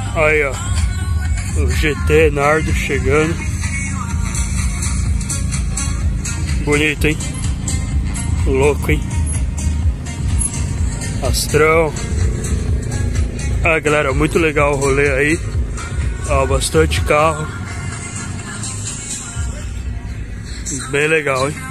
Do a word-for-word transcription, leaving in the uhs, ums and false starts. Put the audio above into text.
Aí, ó, o G T Nardo chegando. Bonito, hein? Louco, hein? Astrão. Ah, galera, muito legal o rolê aí. Ó, bastante carro. Bem legal, hein?